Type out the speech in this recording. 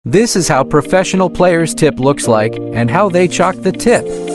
This is how professional players' tip looks like and how they chalk the tip.